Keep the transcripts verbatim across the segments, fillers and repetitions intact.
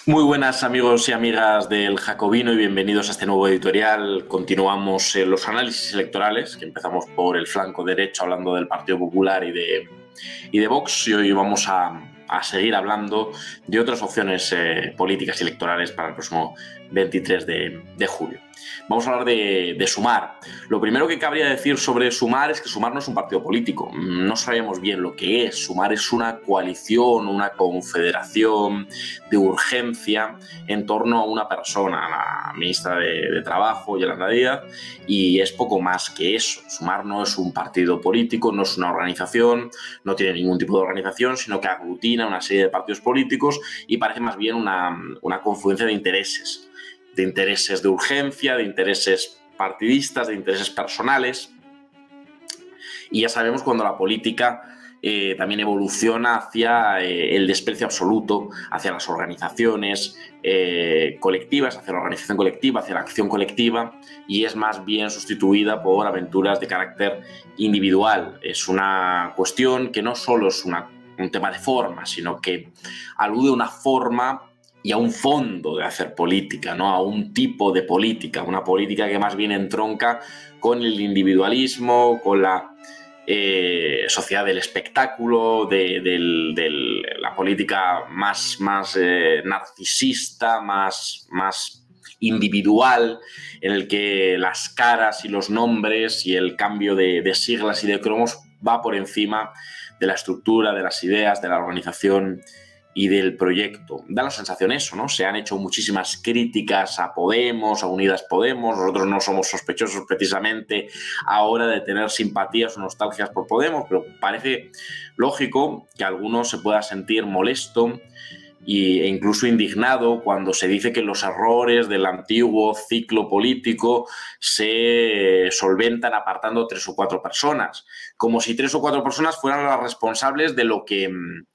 Muy buenas amigos y amigas del Jacobino y bienvenidos a este nuevo editorial. Continuamos en los análisis electorales, que empezamos por el flanco derecho hablando del Partido Popular y de, y de Vox, y hoy vamos a, a seguir hablando de otras opciones eh, políticas y electorales para el próximo veintitrés de, de julio. Vamos a hablar de, de Sumar. Lo primero que cabría decir sobre Sumar es que Sumar no es un partido político. No sabemos bien lo que es. Sumar es una coalición, una confederación de urgencia en torno a una persona, la ministra de, de Trabajo, Yolanda Díaz, y es poco más que eso. Sumar no es un partido político, no es una organización, no tiene ningún tipo de organización, sino que aglutina una serie de partidos políticos y parece más bien una, una confluencia de intereses. de intereses de urgencia, de intereses partidistas, de intereses personales. Y ya sabemos cuando la política eh, también evoluciona hacia eh, el desprecio absoluto, hacia las organizaciones eh, colectivas, hacia la organización colectiva, hacia la acción colectiva, y es más bien sustituida por aventuras de carácter individual. Es una cuestión que no solo es una, un tema de forma, sino que alude a una forma y a un fondo de hacer política, ¿no? A un tipo de política, una política que más bien entronca con el individualismo, con la eh, sociedad del espectáculo, de, de, de la política más, más eh, narcisista, más, más individual, en el que las caras y los nombres y el cambio de, de siglas y de cromos va por encima de la estructura, de las ideas, de la organización y del proyecto. Da la sensación eso, ¿no? Se han hecho muchísimas críticas a Podemos, a Unidas Podemos. Nosotros no somos sospechosos precisamente ahora de tener simpatías o nostalgias por Podemos, pero parece lógico que alguno se pueda sentir molesto e incluso indignado cuando se dice que los errores del antiguo ciclo político se solventan apartando tres o cuatro personas, como si tres o cuatro personas fueran las responsables de lo que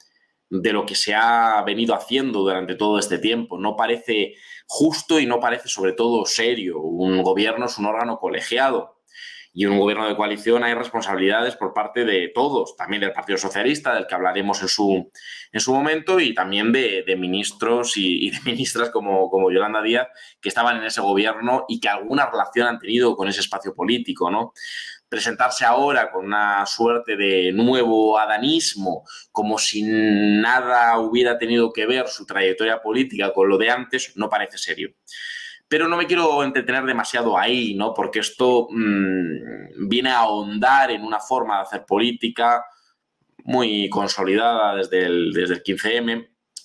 de lo que se ha venido haciendo durante todo este tiempo. No parece justo y no parece sobre todo serio. Un gobierno es un órgano colegiado y en un gobierno de coalición hay responsabilidades por parte de todos, también del Partido Socialista, del que hablaremos en su, en su momento, y también de, de ministros y, y de ministras como, como Yolanda Díaz, que estaban en ese gobierno y que alguna relación han tenido con ese espacio político, ¿no? Presentarse ahora con una suerte de nuevo adanismo, como si nada hubiera tenido que ver su trayectoria política con lo de antes, no parece serio. Pero no me quiero entretener demasiado ahí, ¿no? Porque esto mmm, viene a ahondar en una forma de hacer política muy consolidada desde el, desde el quince eme,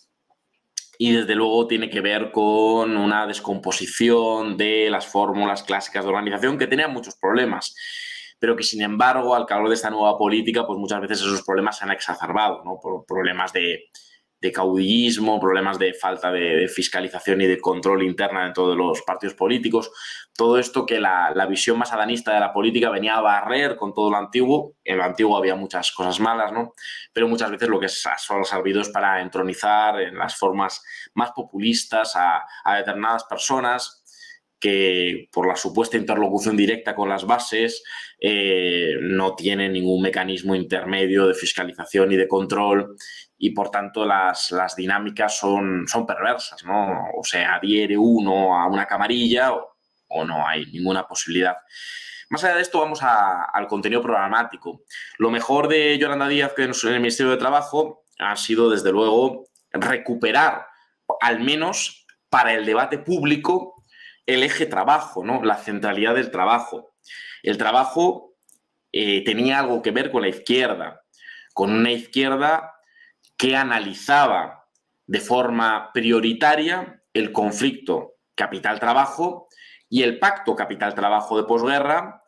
y desde luego tiene que ver con una descomposición de las fórmulas clásicas de organización que tenían muchos problemas, pero que sin embargo al calor de esta nueva política pues muchas veces esos problemas se han exacerbado, ¿no? Por problemas de, de caudillismo, problemas de falta de, de fiscalización y de control interna dentro de los partidos políticos. Todo esto que la, la visión más adanista de la política venía a barrer con todo lo antiguo. En lo antiguo había muchas cosas malas, ¿no? Pero muchas veces lo que solo ha servido es para entronizar en las formas más populistas a, a determinadas personas que por la supuesta interlocución directa con las bases eh, no tienen ningún mecanismo intermedio de fiscalización y de control, y por tanto las, las dinámicas son, son perversas, ¿no? O se adhiere uno a una camarilla o, o no hay ninguna posibilidad. Más allá de esto, vamos a, al contenido programático. Lo mejor de Yolanda Díaz que en el Ministerio de Trabajo ha sido, desde luego, recuperar, al menos para el debate público, el eje trabajo, ¿no? La centralidad del trabajo. El trabajo eh, tenía algo que ver con la izquierda, con una izquierda que analizaba de forma prioritaria el conflicto capital-trabajo y el pacto capital-trabajo de posguerra,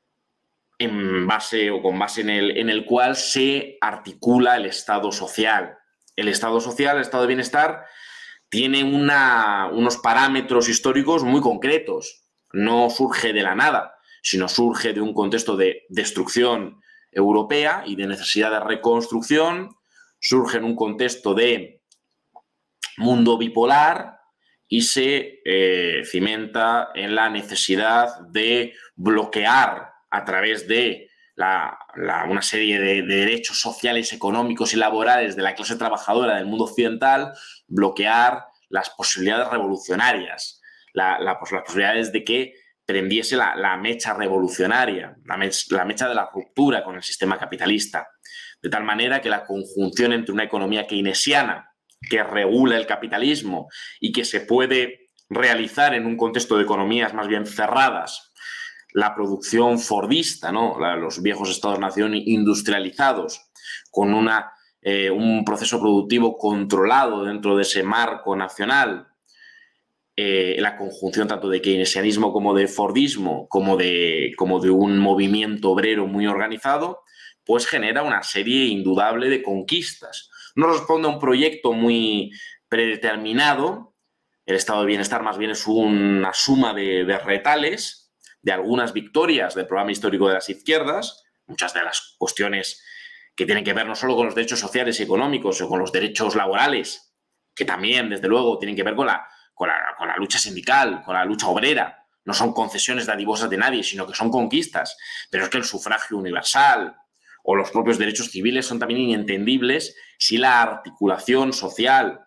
en base o con base en el, en el cual se articula el Estado social. El Estado social, el Estado de bienestar, tiene una, unos parámetros históricos muy concretos. No surge de la nada, sino surge de un contexto de destrucción europea y de necesidad de reconstrucción. Surge en un contexto de mundo bipolar y se eh, cimenta en la necesidad de bloquear a través de la, la, una serie de, de derechos sociales, económicos y laborales de la clase trabajadora del mundo occidental, bloquear las posibilidades revolucionarias, la, la, pues, las posibilidades de que prendiese la, la mecha revolucionaria, la, mech, la mecha de la ruptura con el sistema capitalista, de tal manera que la conjunción entre una economía keynesiana que regula el capitalismo y que se puede realizar en un contexto de economías más bien cerradas, la producción fordista, ¿no? Los viejos estados-nación industrializados, con una, eh, un proceso productivo controlado dentro de ese marco nacional, eh, la conjunción tanto de keynesianismo como de fordismo, como de, como de un movimiento obrero muy organizado, pues genera una serie indudable de conquistas. No responde a un proyecto muy predeterminado. El estado de bienestar más bien es una suma de, de retales, de algunas victorias del programa histórico de las izquierdas, muchas de las cuestiones que tienen que ver no solo con los derechos sociales y económicos o con los derechos laborales, que también, desde luego, tienen que ver con la, con la, con la lucha sindical, con la lucha obrera. No son concesiones dadivosas de nadie, sino que son conquistas. Pero es que el sufragio universal o los propios derechos civiles son también inentendibles si la articulación social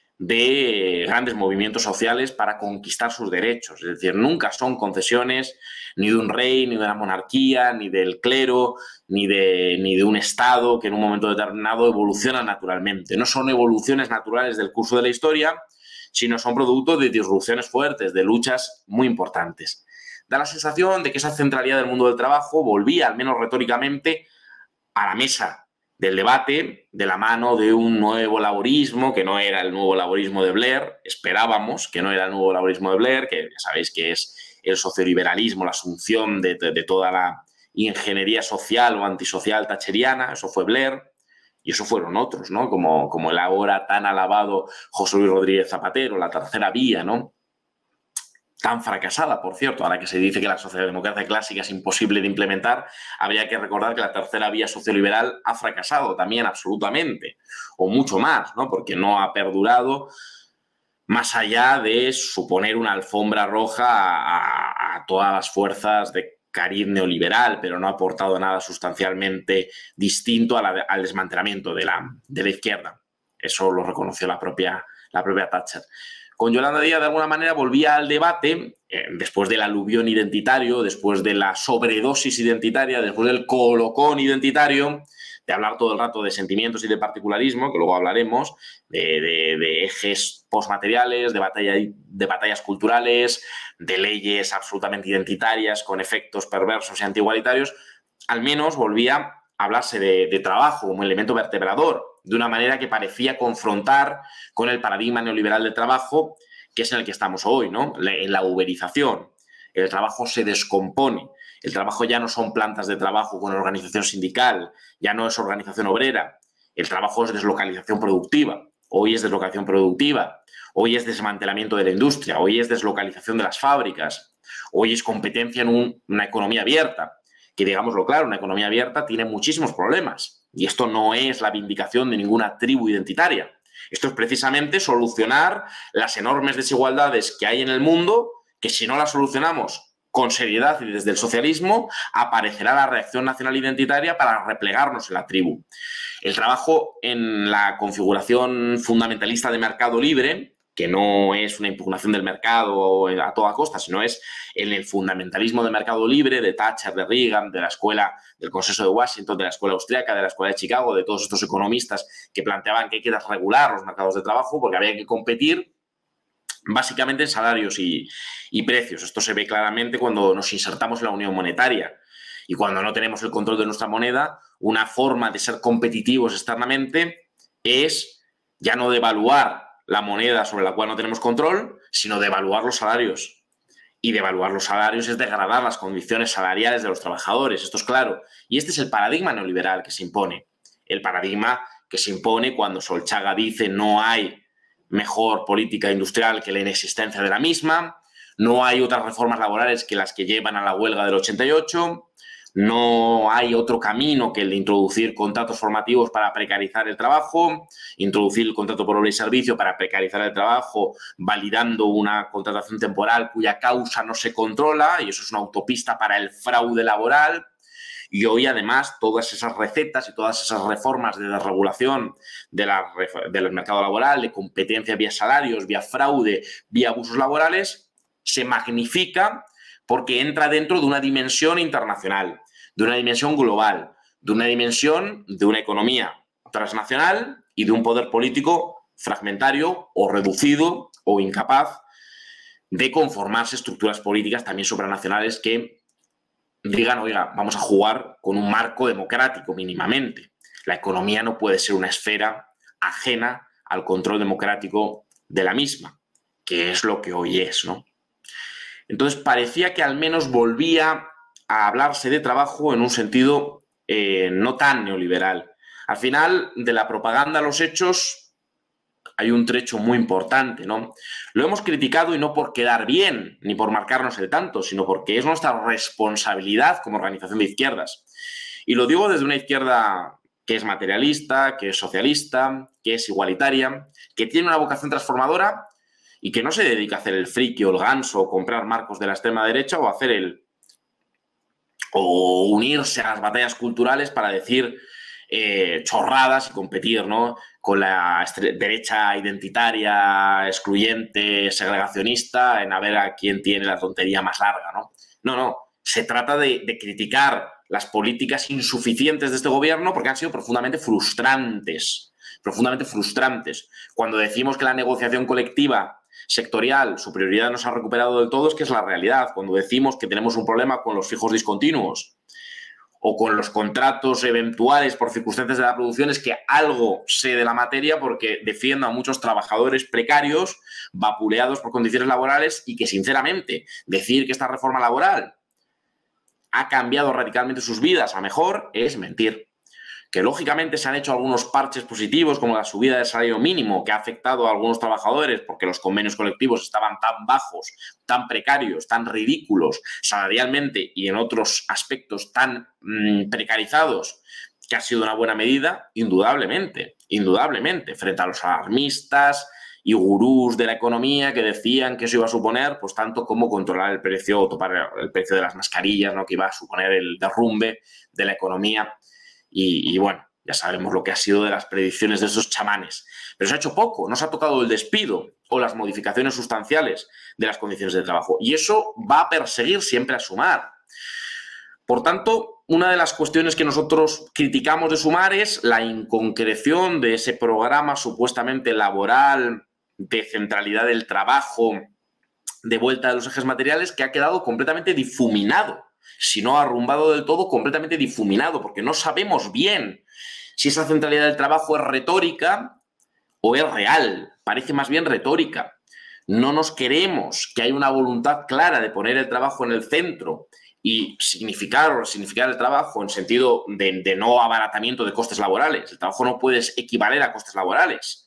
de grandes movimientos sociales para conquistar sus derechos. Es decir, nunca son concesiones ni de un rey, ni de una monarquía, ni del clero, ni de, ni de un Estado que en un momento determinado evoluciona naturalmente. No son evoluciones naturales del curso de la historia, sino son producto de disrupciones fuertes, de luchas muy importantes. Da la sensación de que esa centralidad del mundo del trabajo volvía, al menos retóricamente, a la mesa del debate de la mano de un nuevo laborismo, que no era el nuevo laborismo de Blair, esperábamos que no era el nuevo laborismo de Blair, que ya sabéis que es el socioliberalismo, la asunción de, de, de toda la ingeniería social o antisocial thatcheriana, eso fue Blair, y eso fueron otros, ¿no? Como, como el ahora tan alabado José Luis Rodríguez Zapatero, la tercera vía, ¿no? Tan fracasada, por cierto, ahora que se dice que la socialdemocracia clásica es imposible de implementar, habría que recordar que la tercera vía socioliberal ha fracasado también absolutamente, o mucho más, ¿no? Porque no ha perdurado más allá de suponer una alfombra roja a, a, a todas las fuerzas de cariz neoliberal, pero no ha aportado nada sustancialmente distinto a la, al desmantelamiento de la, de la izquierda. Eso lo reconoció la propia, la propia Thatcher. Con Yolanda Díaz, de alguna manera, volvía al debate, eh, después del aluvión identitario, después de la sobredosis identitaria, después del colocón identitario, de hablar todo el rato de sentimientos y de particularismo, que luego hablaremos, de, de, de ejes postmateriales, de, batalla, de batallas culturales, de leyes absolutamente identitarias con efectos perversos y antiigualitarios. Al menos volvía a hablarse de, de trabajo como elemento vertebrador, de una manera que parecía confrontar con el paradigma neoliberal del trabajo, que es en el que estamos hoy, ¿no? En la uberización. El trabajo se descompone. El trabajo ya no son plantas de trabajo con organización sindical, ya no es organización obrera. El trabajo es deslocalización productiva. Hoy es deslocalización productiva. Hoy es desmantelamiento de la industria. Hoy es deslocalización de las fábricas. Hoy es competencia en un, una economía abierta. Que, digámoslo claro, una economía abierta tiene muchísimos problemas. Y esto no es la vindicación de ninguna tribu identitaria. Esto es precisamente solucionar las enormes desigualdades que hay en el mundo, que si no las solucionamos con seriedad y desde el socialismo, aparecerá la reacción nacional identitaria para replegarnos en la tribu. El trabajo en la configuración fundamentalista de mercado libre, que no es una impugnación del mercado a toda costa, sino es en el fundamentalismo de mercado libre de Thatcher, de Reagan, de la escuela del Consenso de Washington, de la escuela austríaca, de la escuela de Chicago, de todos estos economistas que planteaban que hay que desregular los mercados de trabajo porque había que competir básicamente en salarios y, y precios. Esto se ve claramente cuando nos insertamos en la unión monetaria y cuando no tenemos el control de nuestra moneda. Una forma de ser competitivos externamente es ya no devaluar la moneda sobre la cual no tenemos control, sino devaluar los salarios. Y devaluar los salarios es degradar las condiciones salariales de los trabajadores, esto es claro. Y este es el paradigma neoliberal que se impone. El paradigma que se impone cuando Solchaga dice no hay mejor política industrial que la inexistencia de la misma, no hay otras reformas laborales que las que llevan a la huelga del ochenta y ocho, no hay otro camino que el de introducir contratos formativos para precarizar el trabajo, introducir el contrato por obra y servicio para precarizar el trabajo, validando una contratación temporal cuya causa no se controla, y eso es una autopista para el fraude laboral, Y hoy, además, todas esas recetas y todas esas reformas de desregulación de la, del mercado laboral, de competencia vía salarios, vía fraude, vía abusos laborales, se magnifica porque entra dentro de una dimensión internacional, de una dimensión global, de una dimensión de una economía transnacional y de un poder político fragmentario o reducido o incapaz de conformarse estructuras políticas también supranacionales que digan, oiga, vamos a jugar con un marco democrático mínimamente. La economía no puede ser una esfera ajena al control democrático de la misma, que es lo que hoy es, ¿no? Entonces parecía que al menos volvía a hablarse de trabajo en un sentido eh, no tan neoliberal. Al final, de la propaganda a los hechos hay un trecho muy importante, ¿no? Lo hemos criticado y no por quedar bien, ni por marcarnos el tanto, sino porque es nuestra responsabilidad como organización de izquierdas. Y lo digo desde una izquierda que es materialista, que es socialista, que es igualitaria, que tiene una vocación transformadora y que no se dedica a hacer el friki o el ganso o comprar marcos de la extrema derecha o hacer el... o unirse a las batallas culturales para decir eh, chorradas y competir, ¿no?, con la derecha identitaria, excluyente, segregacionista, en a ver a quién tiene la tontería más larga, ¿no? No, no, se trata de, de criticar las políticas insuficientes de este gobierno porque han sido profundamente frustrantes, profundamente frustrantes. Cuando decimos que la negociación colectiva sectorial, su prioridad no se ha recuperado del todo, es que es la realidad. Cuando decimos que tenemos un problema con los fijos discontinuos o con los contratos eventuales por circunstancias de la producción, es que algo sé de la materia porque defiendo a muchos trabajadores precarios, vapuleados por condiciones laborales y que, sinceramente, decir que esta reforma laboral ha cambiado radicalmente sus vidas a mejor es mentir. Que lógicamente se han hecho algunos parches positivos como la subida del salario mínimo que ha afectado a algunos trabajadores porque los convenios colectivos estaban tan bajos, tan precarios, tan ridículos salarialmente y en otros aspectos tan mmm, precarizados, que ha sido una buena medida, indudablemente, indudablemente, frente a los alarmistas y gurús de la economía que decían que eso iba a suponer, pues tanto como controlar el precio o topar el precio de las mascarillas, ¿no?, que iba a suponer el derrumbe de la economía. Y, y bueno, ya sabemos lo que ha sido de las predicciones de esos chamanes. Pero se ha hecho poco, no se ha tocado el despido o las modificaciones sustanciales de las condiciones de trabajo. Y eso va a perseguir siempre a Sumar. Por tanto, una de las cuestiones que nosotros criticamos de Sumar es la inconcreción de ese programa supuestamente laboral, de centralidad del trabajo, de vuelta de los ejes materiales, que ha quedado completamente difuminado. Si no arrumbado del todo, completamente difuminado, porque no sabemos bien si esa centralidad del trabajo es retórica o es real. Parece más bien retórica. No nos queremos que haya una voluntad clara de poner el trabajo en el centro y significar o significar el trabajo en sentido de, de no abaratamiento de costes laborales. El trabajo no puede equivaler a costes laborales.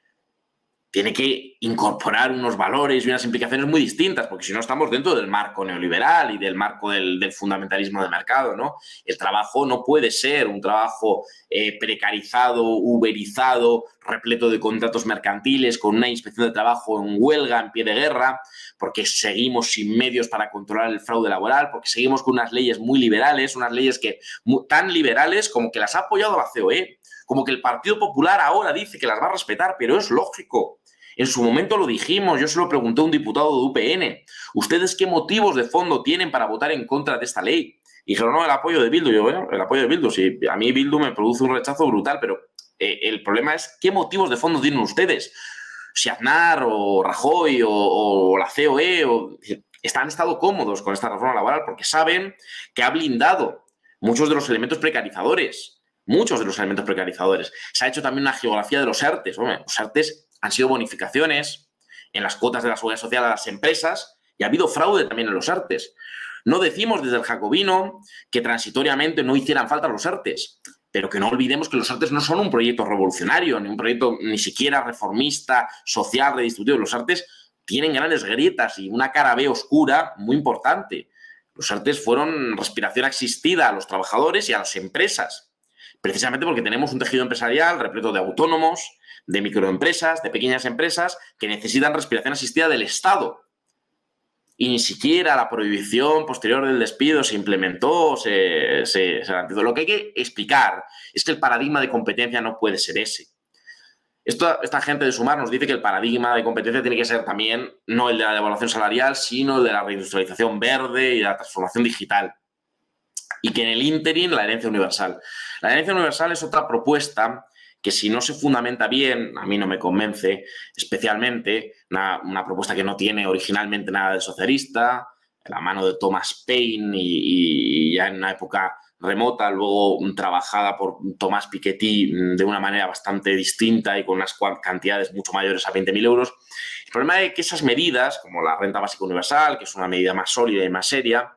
Tiene que incorporar unos valores y unas implicaciones muy distintas, porque si no estamos dentro del marco neoliberal y del marco del, del fundamentalismo de mercado, ¿no? El trabajo no puede ser un trabajo eh, precarizado, uberizado, repleto de contratos mercantiles, con una inspección de trabajo en huelga, en pie de guerra, porque seguimos sin medios para controlar el fraude laboral, porque seguimos con unas leyes muy liberales, unas leyes que muy, tan liberales como que las ha apoyado la C O E, como que el Partido Popular ahora dice que las va a respetar, pero es lógico. En su momento lo dijimos, yo se lo pregunté a un diputado de U P N. ¿Ustedes qué motivos de fondo tienen para votar en contra de esta ley? Y dijeron, no, el apoyo de Bildu. Yo, bueno, el apoyo de Bildu, sí, a mí Bildu me produce un rechazo brutal, pero eh, el problema es qué motivos de fondo tienen ustedes. Si Aznar o Rajoy o, o la C O E o, han estado cómodos con esta reforma laboral porque saben que ha blindado muchos de los elementos precarizadores. Muchos de los elementos precarizadores. Se ha hecho también una geografía de los ERTES. Hombre, los ERTES han sido bonificaciones en las cuotas de la seguridad social a las empresas y ha habido fraude también en los ERTES. No decimos desde el Jacobino que transitoriamente no hicieran falta los ERTES, pero que no olvidemos que los ERTES no son un proyecto revolucionario, ni un proyecto ni siquiera reformista, social, redistributivo. Los ERTES tienen grandes grietas y una cara B oscura muy importante. Los ERTES fueron respiración asistida a los trabajadores y a las empresas, precisamente porque tenemos un tejido empresarial repleto de autónomos, de microempresas, de pequeñas empresas que necesitan respiración asistida del Estado. y ni siquiera la prohibición posterior del despido se implementó, se, se, se garantizó. Lo que hay que explicar es que el paradigma de competencia no puede ser ese. Esto, esta gente de Sumar nos dice que el paradigma de competencia tiene que ser también no el de la devaluación salarial, sino el de la reindustrialización verde y la transformación digital. Y que en el ínterin la herencia universal. La herencia universal es otra propuesta que, si no se fundamenta bien, a mí no me convence especialmente, una, una propuesta que no tiene originalmente nada de socialista, la mano de Thomas Paine y, y ya en una época remota, luego trabajada por Tomás Piketty de una manera bastante distinta y con unas cantidades mucho mayores a veinte mil euros. El problema es que esas medidas, como la renta básica universal, que es una medida más sólida y más seria,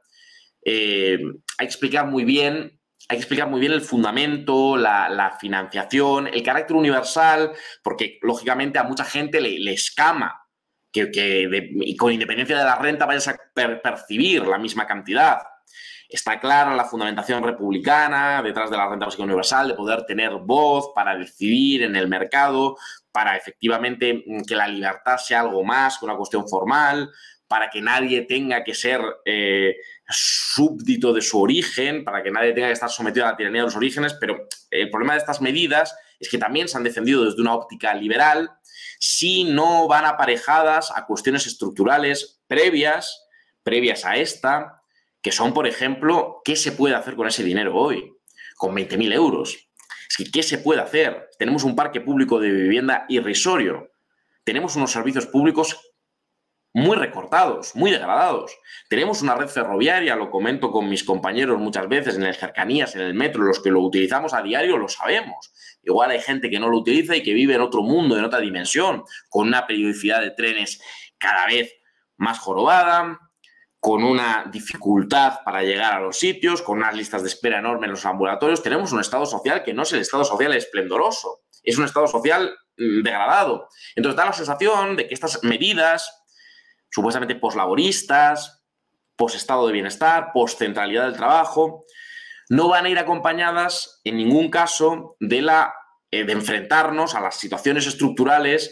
eh, hay que explicar muy bien, hay que explicar muy bien el fundamento, la, la financiación, el carácter universal, porque lógicamente a mucha gente le, le escama que, que de, y con independencia de la renta vayas a per, percibir la misma cantidad. Está clara la fundamentación republicana detrás de la renta básica universal, de poder tener voz para decidir en el mercado, para efectivamente que la libertad sea algo más que una cuestión formal, para que nadie tenga que ser eh, súbdito de su origen, para que nadie tenga que estar sometido a la tiranía de los orígenes. Pero el problema de estas medidas es que también se han defendido desde una óptica liberal si no van aparejadas a cuestiones estructurales previas, previas a esta, que son, por ejemplo, ¿qué se puede hacer con ese dinero hoy? Con veinte mil euros. Es que, ¿qué se puede hacer? Tenemos un parque público de vivienda irrisorio. Tenemos unos servicios públicos muy recortados, muy degradados. Tenemos una red ferroviaria, lo comento con mis compañeros muchas veces, en las cercanías, en el metro, los que lo utilizamos a diario lo sabemos. Igual hay gente que no lo utiliza y que vive en otro mundo, en otra dimensión, con una periodicidad de trenes cada vez más jorobada, con una dificultad para llegar a los sitios, con unas listas de espera enormes en los ambulatorios. Tenemos un estado social que no es el estado social esplendoroso, es un estado social degradado. Entonces da la sensación de que estas medidas supuestamente poslaboristas, post-estado de bienestar, post-centralidad del trabajo, no van a ir acompañadas en ningún caso de, la, eh, de enfrentarnos a las situaciones estructurales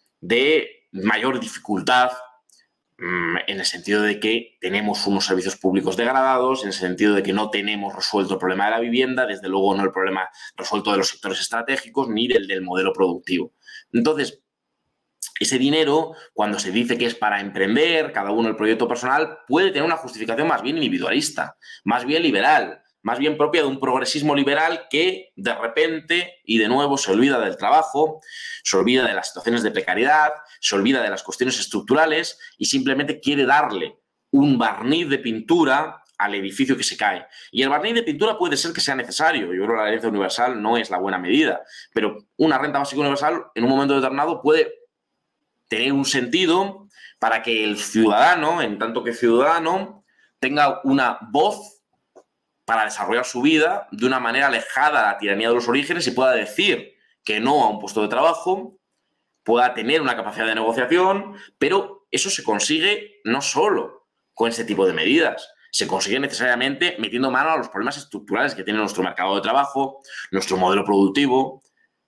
de mayor dificultad, en el sentido de que tenemos unos servicios públicos degradados, en el sentido de que no tenemos resuelto el problema de la vivienda, desde luego no el problema resuelto de los sectores estratégicos ni del, del modelo productivo. Entonces, ese dinero, cuando se dice que es para emprender, cada uno el proyecto personal, puede tener una justificación más bien individualista, más bien liberal, más bien propia de un progresismo liberal que de repente y de nuevo se olvida del trabajo, se olvida de las situaciones de precariedad, se olvida de las cuestiones estructurales y simplemente quiere darle un barniz de pintura al edificio que se cae. Y el barniz de pintura puede ser que sea necesario. Yo creo que la herencia universal no es la buena medida, pero una renta básica universal en un momento determinado puede tener un sentido para que el ciudadano, en tanto que ciudadano, tenga una voz para desarrollar su vida de una manera alejada de la tiranía de los orígenes y pueda decir que no a un puesto de trabajo, pueda tener una capacidad de negociación, pero eso se consigue no solo con este tipo de medidas, se consigue necesariamente metiendo mano a los problemas estructurales que tiene nuestro mercado de trabajo, nuestro modelo productivo,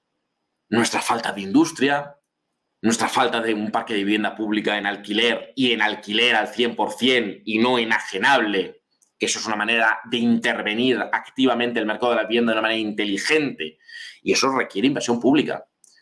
nuestra falta de industria, nuestra falta de un parque de vivienda pública en alquiler y en alquiler al cien por cien y no enajenable, que eso es una manera de intervenir activamente el mercado de la vivienda de una manera inteligente, y eso requiere inversión pública.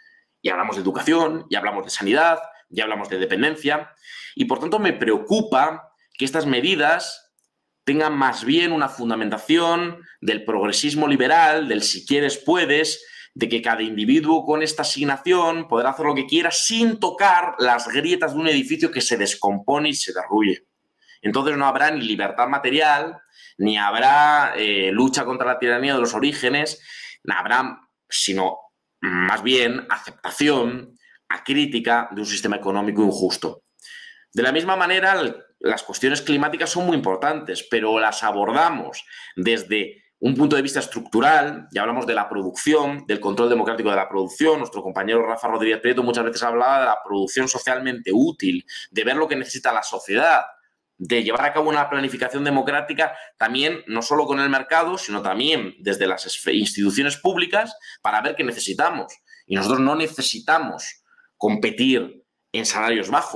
Y hablamos de educación, y hablamos de sanidad, y hablamos de dependencia, y por tanto me preocupa que estas medidas tengan más bien una fundamentación del progresismo liberal, del si quieres puedes, de que cada individuo con esta asignación podrá hacer lo que quiera sin tocar las grietas de un edificio que se descompone y se derruye. Entonces no habrá ni libertad material, ni habrá eh, lucha contra la tiranía de los orígenes, no habrá, sino más bien aceptación, acrítica de un sistema económico injusto. De la misma manera, las cuestiones climáticas son muy importantes, pero las abordamos desde un punto de vista estructural, ya hablamos de la producción, del control democrático de la producción. Nuestro compañero Rafa Rodríguez Prieto muchas veces hablaba de la producción socialmente útil, de ver lo que necesita la sociedad, de llevar a cabo una planificación democrática también, no solo con el mercado, sino también desde las instituciones públicas para ver qué necesitamos. Y nosotros no necesitamos competir en salarios bajos.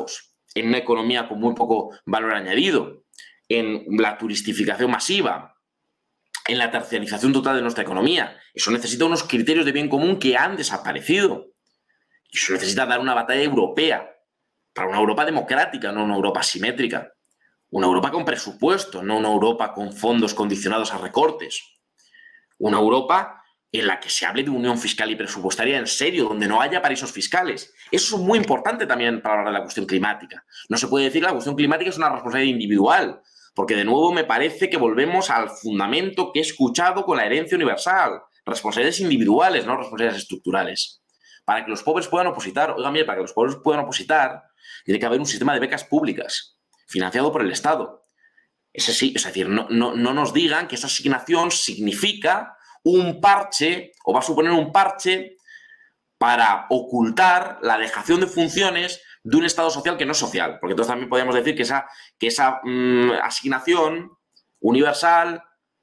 en una economía con muy poco valor añadido, en la turistificación masiva, en la terciarización total de nuestra economía. Eso necesita unos criterios de bien común que han desaparecido. Y eso necesita dar una batalla europea, para una Europa democrática, no una Europa asimétrica. Una Europa con presupuesto, no una Europa con fondos condicionados a recortes. Una Europa en la que se hable de unión fiscal y presupuestaria en serio, donde no haya paraísos fiscales. Eso es muy importante también para hablar de la cuestión climática. No se puede decir que la cuestión climática es una responsabilidad individual, porque de nuevo me parece que volvemos al fundamento que he escuchado con la herencia universal. Responsabilidades individuales, no responsabilidades estructurales. Para que los pobres puedan opositar, oiga, mire, para que los pobres puedan opositar, tiene que haber un sistema de becas públicas, financiado por el Estado. Es así, es decir, no, no, no nos digan que esa asignación significa un parche o va a suponer un parche para ocultar la dejación de funciones de un Estado social que no es social. Porque entonces también podríamos decir que esa, que esa mmm, asignación universal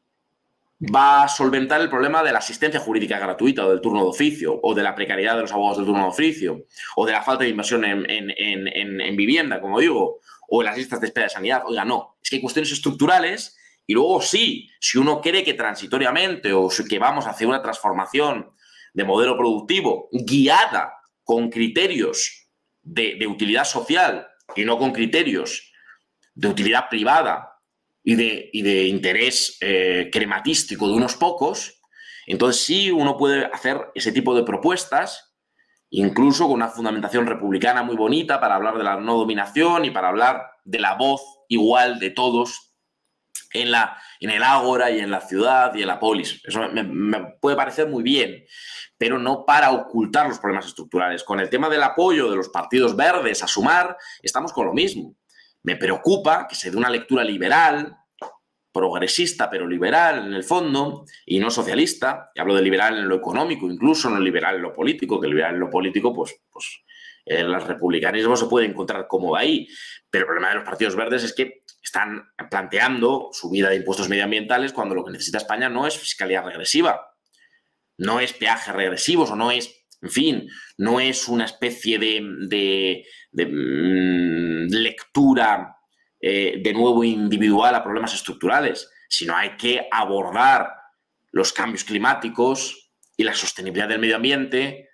va a solventar el problema de la asistencia jurídica gratuita o del turno de oficio, o de la precariedad de los abogados del turno de oficio, o de la falta de inversión en, en, en, en, en vivienda, como digo, o en las listas de espera de sanidad. Oiga, no, es que hay cuestiones estructurales y luego sí, si uno cree que transitoriamente o que vamos hacia una transformación de modelo productivo guiada con criterios de, de utilidad social y no con criterios de utilidad privada y de, y de interés eh, crematístico de unos pocos, entonces sí uno puede hacer ese tipo de propuestas, incluso con una fundamentación republicana muy bonita para hablar de la no dominación y para hablar de la voz igual de todos en, la, en el ágora y en la ciudad y en la polis. Eso me, me puede parecer muy bien, pero no para ocultar los problemas estructurales. Con el tema del apoyo de los partidos verdes a Sumar, estamos con lo mismo. Me preocupa que se dé una lectura liberal, progresista, pero liberal en el fondo, y no socialista. Y hablo de liberal en lo económico, incluso no liberal en lo político, que liberal en lo político, pues, pues el republicanismo se puede encontrar cómodo ahí. Pero el problema de los partidos verdes es que están planteando subida de impuestos medioambientales cuando lo que necesita España no es fiscalidad regresiva, no es peajes regresivos o no es, en fin, no es una especie de, de, de mmm, lectura eh, de nuevo individual a problemas estructurales, sino hay que abordar los cambios climáticos y la sostenibilidad del medio ambiente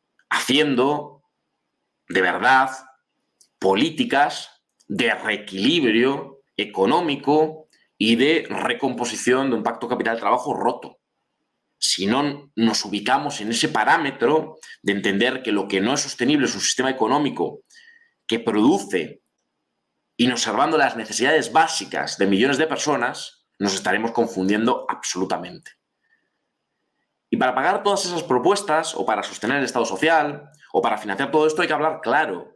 haciendo de verdad políticas de reequilibrio económico y de recomposición de un pacto capital-trabajo roto. Si no nos ubicamos en ese parámetro de entender que lo que no es sostenible es un sistema económico que produce inobservando las necesidades básicas de millones de personas, nos estaremos confundiendo absolutamente. Y para pagar todas esas propuestas, o para sostener el Estado social, o para financiar todo esto, hay que hablar claro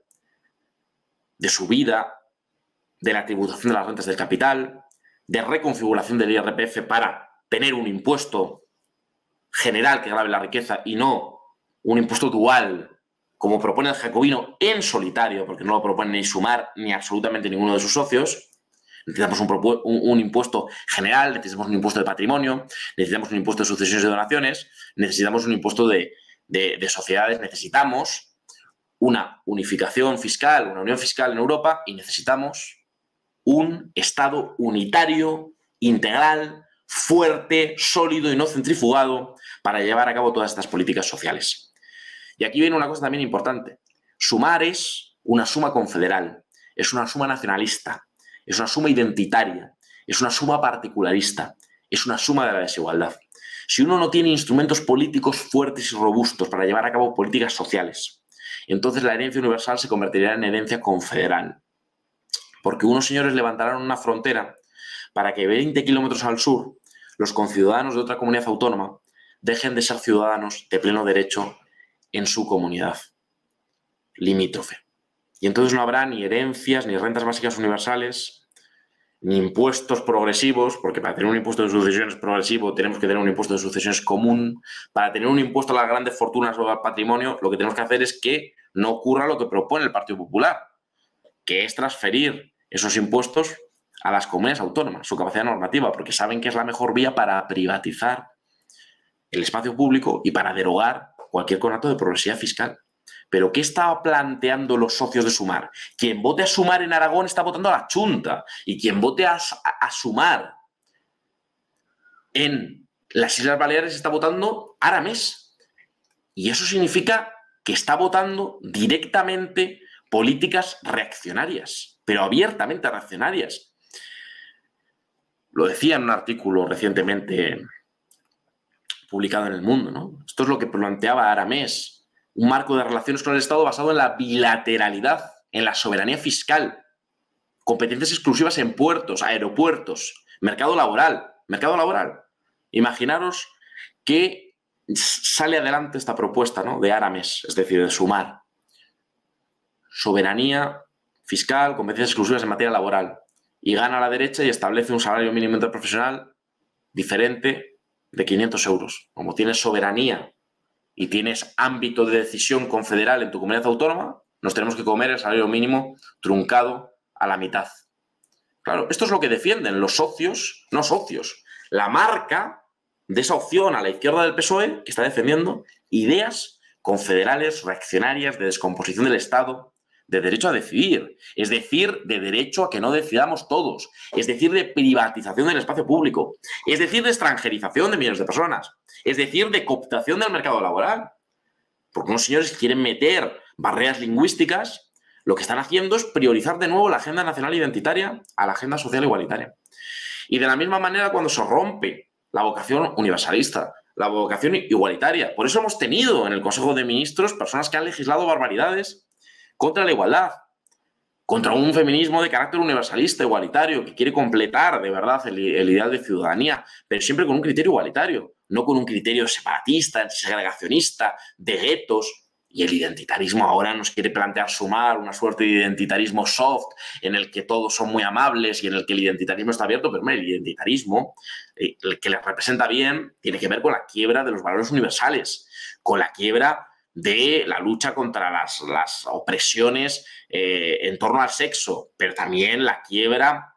de subida, de la tributación de las rentas del capital, de reconfiguración del I R P F para tener un impuesto general que grave la riqueza y no un impuesto dual, como propone el Jacobino en solitario, porque no lo propone ni Sumar ni absolutamente ninguno de sus socios. Necesitamos un, un, un impuesto general, necesitamos un impuesto de patrimonio, necesitamos un impuesto de sucesiones y donaciones, necesitamos un impuesto de, de, de sociedades, necesitamos una unificación fiscal, una unión fiscal en Europa y necesitamos un Estado unitario, integral, fuerte, sólido y no centrifugado para llevar a cabo todas estas políticas sociales. Y aquí viene una cosa también importante. Sumar es una suma confederal, es una suma nacionalista, es una suma identitaria, es una suma particularista, es una suma de la desigualdad. Si uno no tiene instrumentos políticos fuertes y robustos para llevar a cabo políticas sociales, entonces la herencia universal se convertirá en herencia confederal. Porque unos señores levantarán una frontera para que veinte kilómetros al sur los conciudadanos de otra comunidad autónoma dejen de ser ciudadanos de pleno derecho en su comunidad limítrofe. Y entonces no habrá ni herencias, ni rentas básicas universales, ni impuestos progresivos, porque para tener un impuesto de sucesiones progresivo tenemos que tener un impuesto de sucesiones común. Para tener un impuesto a las grandes fortunas o al patrimonio, lo que tenemos que hacer es que no ocurra lo que propone el Partido Popular, que es transferir esos impuestos a las comunidades autónomas, su capacidad normativa, porque saben que es la mejor vía para privatizar el espacio público y para derogar cualquier conato de progresividad fiscal. Pero ¿qué está planteando los socios de Sumar? Quien vote a Sumar en Aragón está votando a la Chunta, y quien vote a, a, a Sumar en las Islas Baleares está votando Aramis. Y eso significa que está votando directamente políticas reaccionarias, pero abiertamente reaccionarias. Lo decía en un artículo recientemente publicado en El Mundo, ¿no? Esto es lo que planteaba Aramis, un marco de relaciones con el Estado basado en la bilateralidad, en la soberanía fiscal, competencias exclusivas en puertos, aeropuertos, mercado laboral, mercado laboral. Imaginaros que sale adelante esta propuesta, ¿no?, de Aramis, es decir, de Sumar. Soberanía fiscal, competencias exclusivas en materia laboral. Y gana la derecha y establece un salario mínimo interprofesional diferente de quinientos euros. Como tienes soberanía y tienes ámbito de decisión confederal en tu comunidad autónoma, nos tenemos que comer el salario mínimo truncado a la mitad. Claro, esto es lo que defienden los socios, no socios, la marca de esa opción a la izquierda del P S O E, que está defendiendo ideas confederales, reaccionarias, de descomposición del Estado, de derecho a decidir, es decir, de derecho a que no decidamos todos, es decir, de privatización del espacio público, es decir, de extranjerización de millones de personas, es decir, de cooptación del mercado laboral. Porque unos señores que quieren meter barreras lingüísticas, lo que están haciendo es priorizar de nuevo la agenda nacional identitaria a la agenda social igualitaria. Y de la misma manera, cuando se rompe la vocación universalista, la vocación igualitaria, por eso hemos tenido en el Consejo de Ministros personas que han legislado barbaridades contra la igualdad, contra un feminismo de carácter universalista, igualitario, que quiere completar de verdad el, el ideal de ciudadanía, pero siempre con un criterio igualitario, no con un criterio separatista, segregacionista, de guetos. Y el identitarismo ahora nos quiere plantear Sumar una suerte de identitarismo soft en el que todos son muy amables y en el que el identitarismo está abierto, pero el identitarismo, el que les representa bien, tiene que ver con la quiebra de los valores universales, con la quiebra de la lucha contra las, las opresiones eh, en torno al sexo, pero también la quiebra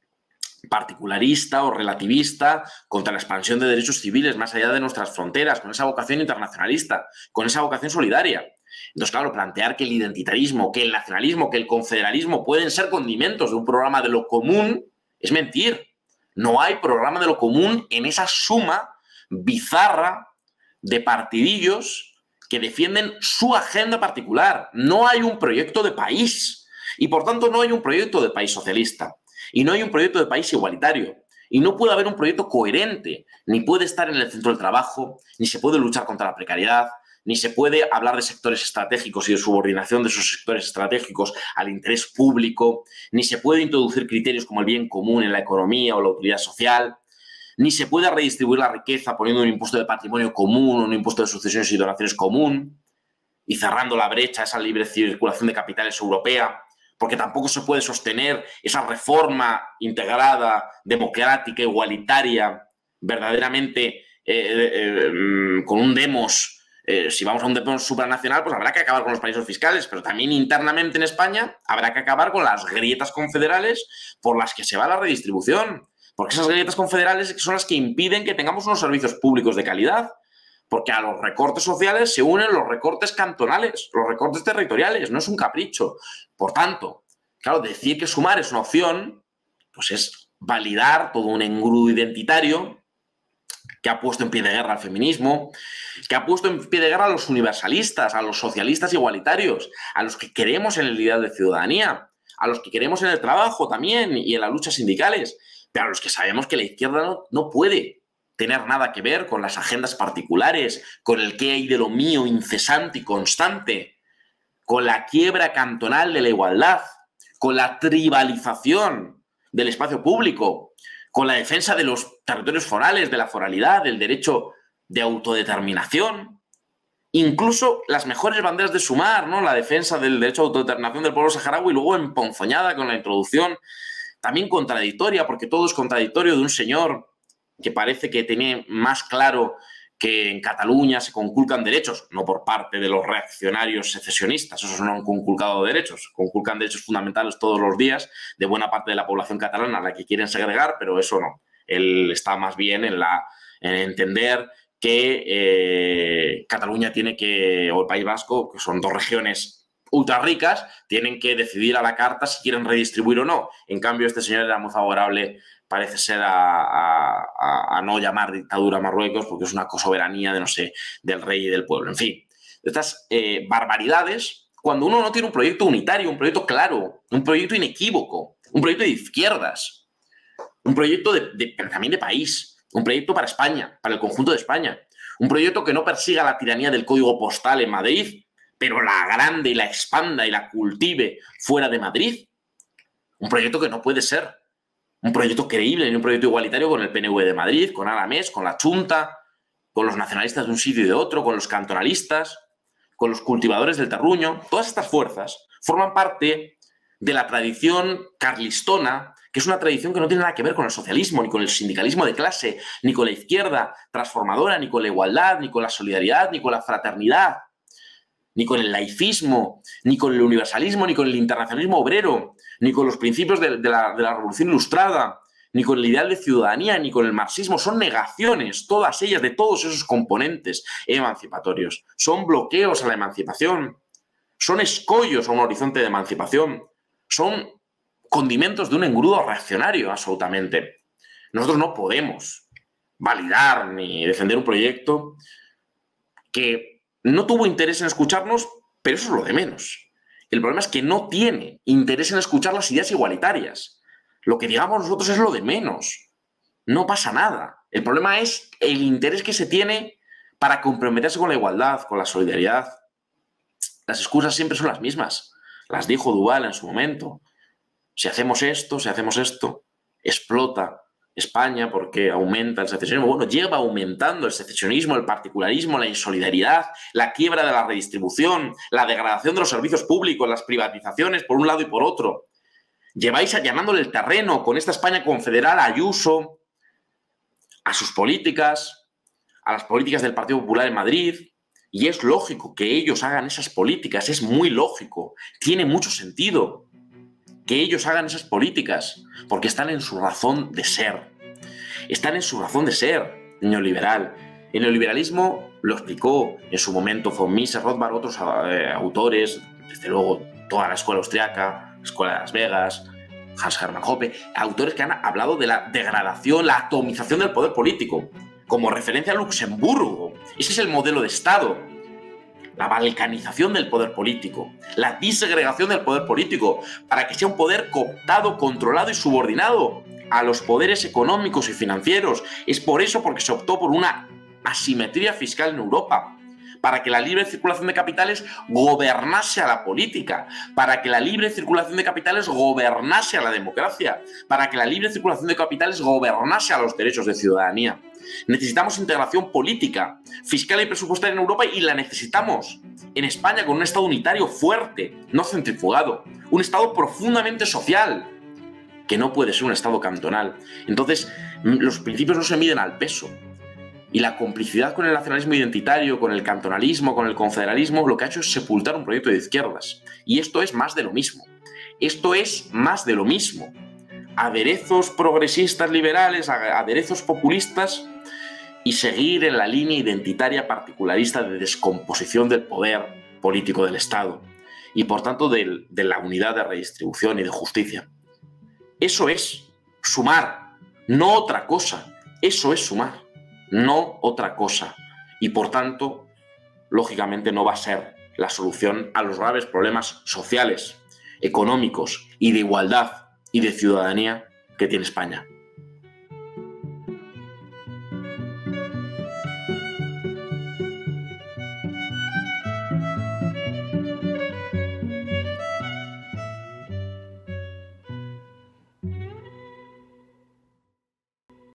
particularista o relativista contra la expansión de derechos civiles más allá de nuestras fronteras, con esa vocación internacionalista, con esa vocación solidaria. Entonces, claro, plantear que el identitarismo, que el nacionalismo, que el confederalismo pueden ser condimentos de un programa de lo común es mentir. No hay programa de lo común en esa suma bizarra de partidillos que defienden su agenda particular. No hay un proyecto de país y, por tanto, no hay un proyecto de país socialista y no hay un proyecto de país igualitario y no puede haber un proyecto coherente, ni puede estar en el centro del trabajo, ni se puede luchar contra la precariedad, ni se puede hablar de sectores estratégicos y de subordinación de esos sectores estratégicos al interés público, ni se puede introducir criterios como el bien común en la economía o la utilidad social, ni se puede redistribuir la riqueza poniendo un impuesto de patrimonio común o un impuesto de sucesiones y donaciones común y cerrando la brecha a esa libre circulación de capitales europea, porque tampoco se puede sostener esa reforma integrada, democrática, igualitaria, verdaderamente eh, eh, con un demos. Eh, si vamos a un demos supranacional, pues habrá que acabar con los paraísos fiscales, pero también internamente en España habrá que acabar con las grietas confederales por las que se va la redistribución. Porque esas grietas confederales son las que impiden que tengamos unos servicios públicos de calidad. Porque a los recortes sociales se unen los recortes cantonales, los recortes territoriales, no es un capricho. Por tanto, claro, decir que Sumar es una opción, pues es validar todo un engrudo identitario que ha puesto en pie de guerra al feminismo, que ha puesto en pie de guerra a los universalistas, a los socialistas igualitarios, a los que queremos en el ideal de ciudadanía, a los que queremos en el trabajo también y en las luchas sindicales, pero a los que sabemos que la izquierda no, no puede tener nada que ver con las agendas particulares, con el qué hay de lo mío incesante y constante, con la quiebra cantonal de la igualdad, con la tribalización del espacio público, con la defensa de los territorios forales, de la foralidad, del derecho de autodeterminación, incluso las mejores banderas de Sumar, ¿no? La defensa del derecho a autodeterminación del pueblo saharaui, y luego emponzoñada con la introducción, también contradictoria, porque todo es contradictorio, de un señor que parece que tiene más claro que en Cataluña se conculcan derechos, no por parte de los reaccionarios secesionistas, esos no han conculcado derechos, conculcan derechos fundamentales todos los días de buena parte de la población catalana a la que quieren segregar, pero eso no. Él está más bien en, la, en entender que eh, Cataluña tiene que, o el País Vasco, que son dos regiones ultra ricas, tienen que decidir a la carta si quieren redistribuir o no. En cambio, este señor era muy favorable, parece ser, a, a, a no llamar dictadura a Marruecos, porque es una cosoberanía de, no sé, del rey y del pueblo. En fin, estas eh, barbaridades, cuando uno no tiene un proyecto unitario, un proyecto claro, un proyecto inequívoco, un proyecto de izquierdas, un proyecto de, de, pero también de país, un proyecto para España, para el conjunto de España, un proyecto que no persiga la tiranía del código postal en Madrid, pero la agrande y la expanda y la cultive fuera de Madrid. Un proyecto que no puede ser un proyecto creíble ni un proyecto igualitario con el P N V de Madrid, con Aramés, con la Chunta, con los nacionalistas de un sitio y de otro, con los cantonalistas, con los cultivadores del terruño. Todas estas fuerzas forman parte de la tradición carlistona, que es una tradición que no tiene nada que ver con el socialismo, ni con el sindicalismo de clase, ni con la izquierda transformadora, ni con la igualdad, ni con la solidaridad, ni con la fraternidad, ni con el laicismo, ni con el universalismo, ni con el internacionalismo obrero, ni con los principios de, de, la, de la Revolución Ilustrada, ni con el ideal de ciudadanía, ni con el marxismo. Son negaciones, todas ellas, de todos esos componentes emancipatorios. Son bloqueos a la emancipación, son escollos a un horizonte de emancipación, son condimentos de un engrudo reaccionario, absolutamente. Nosotros no podemos validar ni defender un proyecto que no tuvo interés en escucharnos, pero eso es lo de menos. El problema es que no tiene interés en escuchar las ideas igualitarias. Lo que digamos nosotros es lo de menos. No pasa nada. El problema es el interés que se tiene para comprometerse con la igualdad, con la solidaridad. Las excusas siempre son las mismas. Las dijo Duval en su momento. Si hacemos esto, si hacemos esto, explota España porque aumenta el secesionismo. Bueno, lleva aumentando el secesionismo, el particularismo, la insolidaridad, la quiebra de la redistribución, la degradación de los servicios públicos, las privatizaciones por un lado y por otro. Lleváis allanándole el terreno con esta España confederal a Ayuso, a sus políticas, a las políticas del Partido Popular en Madrid, y es lógico que ellos hagan esas políticas, es muy lógico, tiene mucho sentido que ellos hagan esas políticas, porque están en su razón de ser. Están en su razón de ser neoliberal. El neoliberalismo lo explicó en su momento von Mises, Rothbard, otros eh, autores, desde luego toda la escuela austriaca, la escuela de Las Vegas, Hans Hermann Hoppe, autores que han hablado de la degradación, la atomización del poder político, como referencia a Luxemburgo. Ese es el modelo de Estado. La balcanización del poder político, la disgregación del poder político, para que sea un poder cooptado, controlado y subordinado a los poderes económicos y financieros. Es por eso porque se optó por una asimetría fiscal en Europa, para que la libre circulación de capitales gobernase a la política, para que la libre circulación de capitales gobernase a la democracia, para que la libre circulación de capitales gobernase a los derechos de ciudadanía. Necesitamos integración política, fiscal y presupuestaria en Europa, y la necesitamos en España con un Estado unitario fuerte, no centrifugado, un Estado profundamente social, que no puede ser un Estado cantonal. Entonces, los principios no se miden al peso. Y la complicidad con el nacionalismo identitario, con el cantonalismo, con el confederalismo, lo que ha hecho es sepultar un proyecto de izquierdas. Y esto es más de lo mismo. Esto es más de lo mismo. Aderezos progresistas liberales, aderezos populistas, y seguir en la línea identitaria particularista de descomposición del poder político del Estado y, por tanto, de, de la unidad de redistribución y de justicia. Eso es sumar, no otra cosa. Eso es sumar, no otra cosa. Y, por tanto, lógicamente no va a ser la solución a los graves problemas sociales, económicos y de igualdad y de ciudadanía que tiene España.